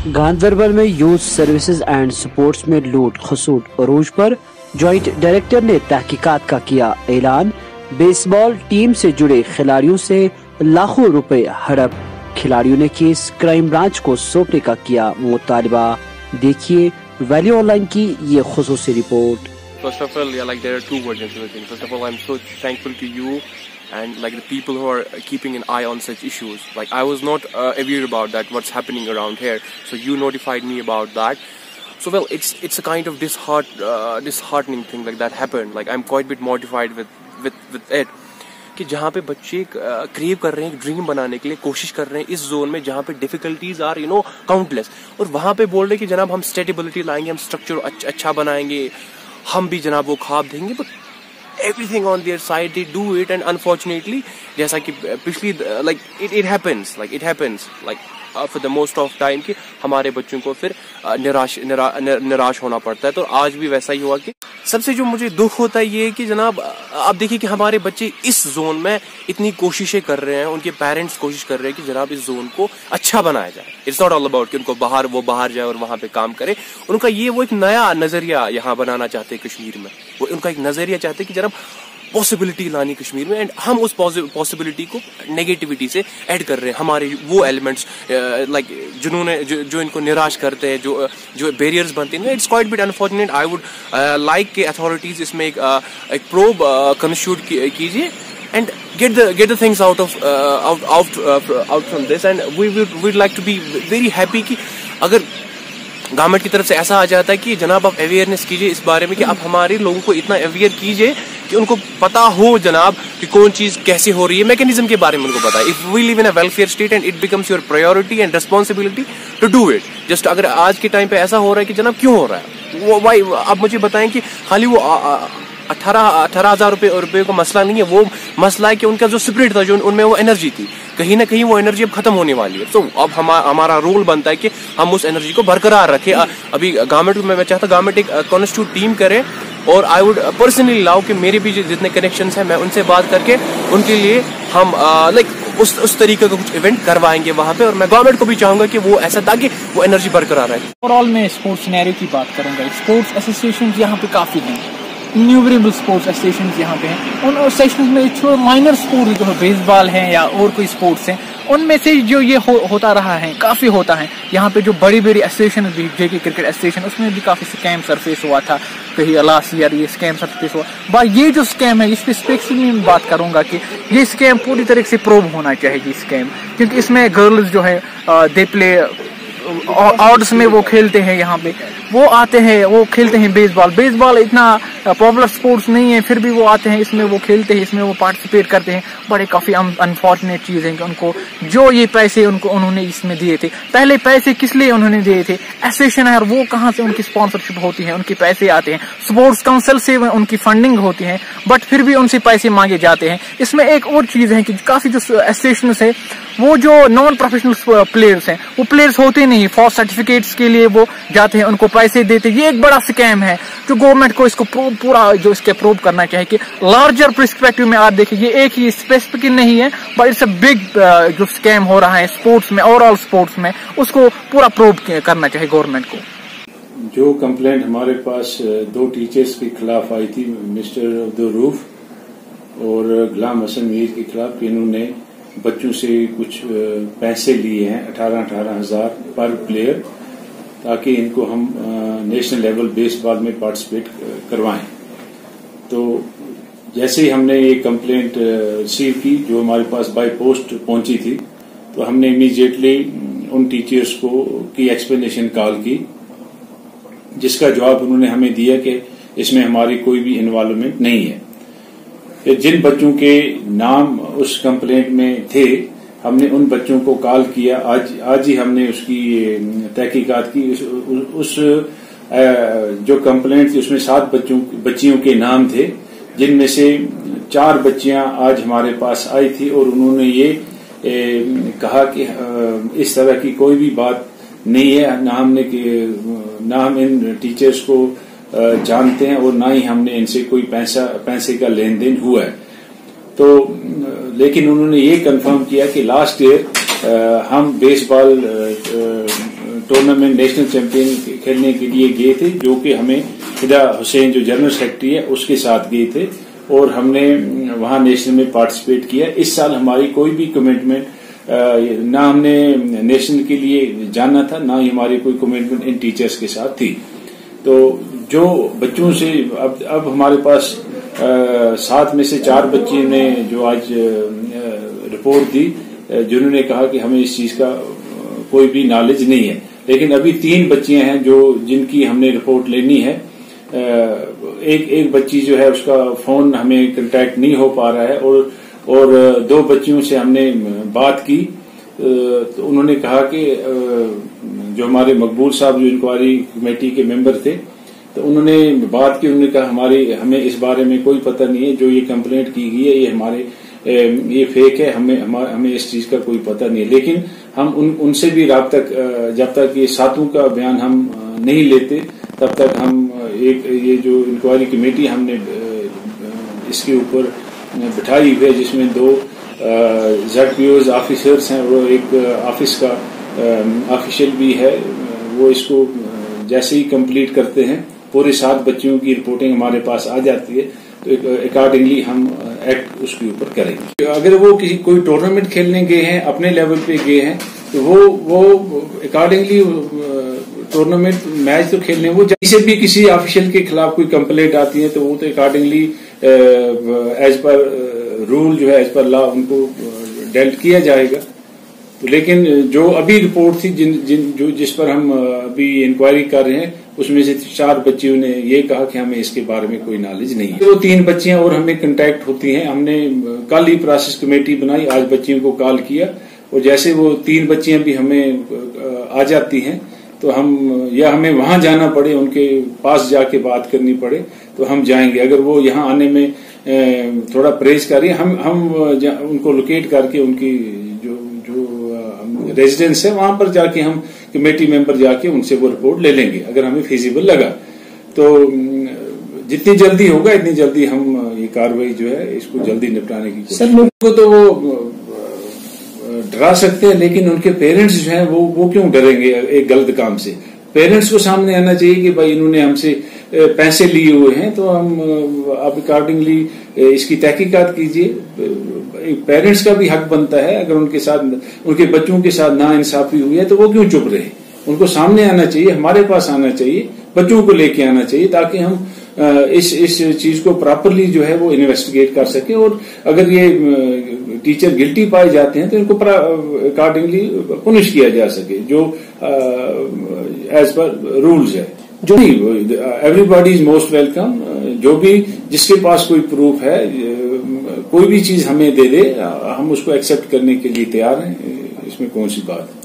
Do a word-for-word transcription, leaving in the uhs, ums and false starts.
گاندربل میں youth services and sports میں لوٹ خسوٹ عروج پر جوائنٹ ڈائریکٹر نے تحقیقات کا کیا اعلان. بیس بال ٹیم سے جڑے کھلاڑیوں سے لاکھوں روپے ہڑپ, کھلاڑیوں نے کیس کرائم برانچ کو سونپنے کا کیا مطالبہ. دیکھیے ویلیو آن لائن کی یہ خصوصی report. First of all, yeah, like there are two versions of the thing. First of all, I'm so thankful to you and like the people who are keeping an eye on such issues. Like I was not uh, aware about that, what's happening around here. So you notified me about that. So well, it's it's a kind of disheart, uh, disheartening thing like that happened. Like I'm quite a bit mortified with with with it. کہ جہاں پہ بچے کریو کر رہے ہیں dream بنانے کے لیے کوشش کر رہے ہیں اس زون میں جہاں پہ difficulties are you know countless, اور وہاں پہ بول رہے کہ جناب ہم اسٹیبلٹی لائیں گے, ہم اسٹرکچر اچھا بنائیں گے, ہم بھی جناب وہ خواب دیں گے. But everything on their side they do it, and unfortunately جیسا کہ پچھلی like it it happens like it happens like for the most of time کہ ہمارے بچوں کو پھر نراش نراش ہونا پڑتا ہے. تو آج بھی ویسا ہی ہوا کہ سب سے جو مجھے دکھ ہوتا ہے یہ کہ جناب آپ دیکھیے کہ ہمارے بچے اس زون میں اتنی کوششیں کر رہے ہیں, ان کے پیرنٹس کوشش کر رہے ہیں کہ جناب اس زون کو اچھا بنایا جائے. اٹس ناٹ آل اباؤٹ کہ ان کو باہر وہ باہر جائے اور وہاں پہ کام کرے. ان کا یہ وہ ایک نیا نظریہ یہاں بنانا چاہتے ہیں کشمیر میں, وہ ان کا ایک نظریہ چاہتے ہیں کہ جناب پاسبلٹی لانی کشمیر میں, اینڈ ہم اس پاسبلٹی کو نیگیٹیوٹی سے ایڈ کر رہے ہیں. ہمارے وہ ایلیمنٹس لائک جنہوں نے جو ان کو نراش کرتے ہیں, جو جو بیریئرز بنتے ہیں. It's quite but unfortunate. I would like کہ اتھارٹیز اس میں ایک ایک پروب کنسٹیٹیوٹ کیجیے and get the get the things out of out out out from this. And we would like to be very happy کہ اگر government کی طرف سے ایسا آ جاتا ہے کہ جناب آپ اویئرنیس کیجیے اس بارے میں کہ آپ ہمارے لوگوں کو اتنا اویئر کیجیے کہ ان کو پتا ہو جناب کہ کون چیز کیسے ہو رہی ہے, میکینزم کے بارے میں ان کو پتا ہے. If we live in a welfare state and it becomes your priority and responsibility to do it. Just اگر آج کے ٹائم پہ ایسا ہو رہا ہے کہ جناب کیوں ہو رہا ہے, وہ وائی آپ مجھے بتائیں کہ خالی وہ اٹھارہ اٹھارہ ہزار روپے روپے کا مسئلہ نہیں ہے, وہ مسئلہ ہے کہ ان کا جو اسپرٹ تھا, جو ان میں وہ انرجی تھی, کہیں نہ کہیں وہ انرجی اب ختم ہونے والی ہے. تو اب ہمارا رول بنتا ہے کہ ہم اس انرجی کو برقرار رکھیں. ابھی گورنمنٹ میں میں چاہتا گورنمنٹ ایک کانسٹیٹیوٹ ٹیم کرے, اور آئی ووڈ پرسنلی لاؤ کہ میرے بھی جتنے کنیکشنز ہیں میں ان سے بات کر کے ان کے لیے ہم لائک اس اس طریقے کا کچھ ایونٹ کروائیں گے وہاں پہ. اور میں گورنمنٹ کو بھی چاہوں گا کہ وہ ایسا تاکہ وہ انرجی برقرار رہے. اوور آل میں اسپورٹس سینیریو کی بات کروں گا. اسپورٹس ایسوسیشن یہاں پہ کافی ہیں, انیومریبل اسپورٹس ایسوسیشن یہاں پہ ہیں. ان سیشنز میں جو مائنر اسپورٹ جو بیس بال ہیں یا اور کوئی اسپورٹس ہیں, ان میں سے جو یہ ہو, ہوتا رہا ہے کافی ہوتا ہے. یہاں پہ جو بڑی بڑی ایسوسیشن بھی جے کے کرکٹ ایسوسیشن, اس میں بھی کافی اسکیم سرفیس ہوا تھا کہیں لاسٹ ایئر, یہ اسکیم سرفیس ہوا. بٹ یہ جو اسکیم ہے اس پہ اسپیسیفکلی میں بات کروں گا کہ یہ اسکیم پوری طرح سے پروو ہونا چاہیے یہ اسکیم, کیونکہ اس میں گرلز جو ہے دے پلے آؤٹس میں وہ کھیلتے ہیں, یہاں پہ وہ آتے ہیں وہ کھیلتے ہیں بیس بال. بیس بال اتنا پاپولر اسپورٹس نہیں ہے, پھر بھی وہ آتے ہیں اس میں وہ کھیلتے ہیں, اس میں وہ پارٹیسپیٹ کرتے ہیں. بڑے کافی انفارچونیٹ چیز ہے کہ ان کو جو یہ پیسے ان کو انہوں نے اس میں دیے تھے, پہلے پیسے کس لیے انہوں نے دیے تھے, ایسوسیشن ہے وہ کہاں سے ان کی اسپانسرشپ ہوتی ہے, ان کے پیسے آتے ہیں, اسپورٹس کاؤنسل سے ان کی فنڈنگ ہوتی ہے, بٹ پھر بھی ان سے پیسے مانگے جاتے ہیں. اس میں ایک اور چیز ہے کہ کافی جو ایسوسیشنز ہے وہ جو نان پروفیشنل پلیئرس ہیں وہ پلیئرس ہوتے نہیں, فار سرٹیفکیٹس کے لیے وہ جاتے ہیں, ان کو پیسے دیتے. یہ ایک بڑا اسکیم ہے جو گورنمنٹ کو اس کو پورا جو اس کے پروو کرنا چاہیے کہ لارجر پرسپیکٹو میں آپ دیکھیں یہ ایک ہی اسپیسیفک نہیں ہے, بٹ اٹس اے بگ جو اسکیم ہو رہا ہے اسپورٹس میں, اوور آل اسپورٹس میں, اس کو پورا پروو کرنا چاہیے گورنمنٹ کو. جو کمپلینٹ ہمارے پاس دو ٹیچرز کے خلاف آئی تھی, مسٹر عبدالروف اور غلام حسن میر کے خلاف, کہ انہوں نے بچوں سے کچھ پیسے لیے ہیں اٹھارہ اٹھارہ ہزار پر پلیئر, تاکہ ان کو ہم نیشنل لیول بیس بال میں پارٹیسپیٹ کروائیں. تو جیسے ہی ہم نے یہ کمپلینٹ ریسیو کی جو ہمارے پاس بائی پوسٹ پہنچی تھی, تو ہم نے امیڈیٹلی ان ٹیچرز کو کی ایکسپلینیشن کال کی, جس کا جواب انہوں نے ہمیں دیا کہ اس میں ہماری کوئی بھی انوالومنٹ نہیں ہے. جن بچوں کے نام اس کمپلینٹ میں تھے ہم نے ان بچوں کو کال کیا, آج آج ہی ہم نے اس کی تحقیقات کی. اس, اس جو کمپلینٹ تھی اس میں سات بچوں بچیوں کے نام تھے, جن میں سے چار بچیاں آج ہمارے پاس آئی تھی, اور انہوں نے یہ کہا کہ اس طرح کی کوئی بھی بات نہیں ہے, نہ ہم نے نہ ہم ان ٹیچرز کو جانتے ہیں, اور نہ ہی ہم نے ان سے کوئی پیسہ پیسے کا لین دین ہوا ہے. تو لیکن انہوں نے یہ کنفرم کیا کہ لاسٹ ایئر ہم baseball tournament national champion खेलने के लिए गए थे, जो कि हमें हिदा हुसैन जो जनरल सेक्रेटरी है उसके साथ गए थे और हमने वहां नेशनल में पार्टिसिपेट किया। इस साल हमारी कोई भी कमिटमेंट ना हमने नेशनल के लिए जाना था, ना ही हमारी कोई कमिटमेंट इन टीचर्स के साथ थी। तो जो बच्चों से अब अब हमारे पास सात में से चार बच्चे ने जो आज रिपोर्ट दी, जिन्होंने कहा कि हमें इस चीज का कोई भी नॉलेज नहीं है, लेकिन अभी तीन बच्चियां हैं जो जिनकी हमने रिपोर्ट लेनी है। एक एक बच्ची जो है उसका फोन हमें कांटेक्ट नहीं हो पा रहा है और और दो बच्चियों से हमने बात की तो उन्होंने कहा कि जो हमारे मकबूल साहब जो इंक्वायरी कमेटी के मेंबर थे, तो उन्होंने बात की, उन्होंने कहा हमारी हमें इस बारे में कोई पता नहीं है, जो ये कंप्लेंट की गई है ये हमारे ये फेक है, हमें हमें इस चीज का कोई पता नहीं है। लेकिन हम उन उनसे भी रात तक जब तक ये सातों का बयान हम नहीं लेते तब तक हम एक ये जो इंक्वायरी कमेटी हमने इसके ऊपर बिठाई हुई है, जिसमें दो जेड पी ओज ऑफिसर्स हैं और एक ऑफिस का ऑफिशियल भी है, वो इसको जैसे ही कंप्लीट करते हैं पूरे सात बच्चियों की रिपोर्टिंग हमारे पास आ जाती है, तो अकॉर्डिंगली हम एक्ट उसके ऊपर करेंगे। अगर वो किसी कोई टूर्नामेंट खेलने गए हैं, अपने लेवल पे गए हैं, तो वो वो अकॉर्डिंगली टूर्नामेंट मैच तो खेलने, वो जैसे भी किसी ऑफिशियल के खिलाफ कोई कंप्लेंट आती है तो वो तो अकॉर्डिंगली एज पर रूल जो है एज पर लॉ उनको डेल्ट किया जाएगा। तो लेकिन जो अभी रिपोर्ट थी जिन जिन जो जिस पर हम अभी इंक्वायरी कर रहे हैं, उसमें से चार बच्चियों ने ये कहा कि हमें इसके बारे में कोई नॉलेज नहीं है। तो तीन बच्चियां और हमें कांटेक्ट होती हैं। हमने कल ही प्रोसेस कमेटी बनाई, आज बच्चियों को कॉल किया और जैसे वो तीन बच्चियां भी हमें आ जाती हैं तो हम या हमें वहां जाना पड़े, उनके पास जाके बात करनी पड़े तो हम जाएंगे। अगर वो यहाँ आने में थोड़ा परहेज करें, हम हम उनको लोकेट करके उनकी जो जो रेजिडेंस है वहां पर जाके हम कमेटी मेंबर जाके उनसे वो रिपोर्ट ले लेंगे, अगर हमें फिजिबल लगा तो जितनी जल्दी होगा इतनी जल्दी हम ये कार्रवाई जो है इसको जल्दी निपटाने की कोशिश। सर लोगों को तो वो डरा सकते हैं, लेकिन उनके पेरेंट्स जो हैं वो वो क्यों डरेंगे एक गलत काम से? पेरेंट्स को सामने आना चाहिए कि भाई इन्होंने हमसे पैसे लिए हुए हैं तो हम आप अकॉर्डिंगली इसकी तहकीकात कीजिए। पेरेंट्स का भी हक बनता है, अगर उनके साथ उनके बच्चों के साथ नाइंसाफी हुई है तो वो क्यों चुप रहे? उनको सामने आना चाहिए, हमारे पास आना चाहिए, बच्चों को लेके आना चाहिए, ताकि हम इस इस चीज को प्रॉपरली जो है वो इन्वेस्टिगेट कर सके और अगर ये टीचर गिल्टी पाए जाते हैं तो इनको अकॉर्डिंगली पुनिश किया जा सके, जो एज पर रूल्स है। जो एवरीबॉडी इज मोस्ट वेलकम, जो भी जिसके पास कोई प्रूफ है, कोई भी चीज हमें दे दे, हम उसको एक्सेप्ट करने के लिए तैयार हैं, इसमें कौन सी बात है।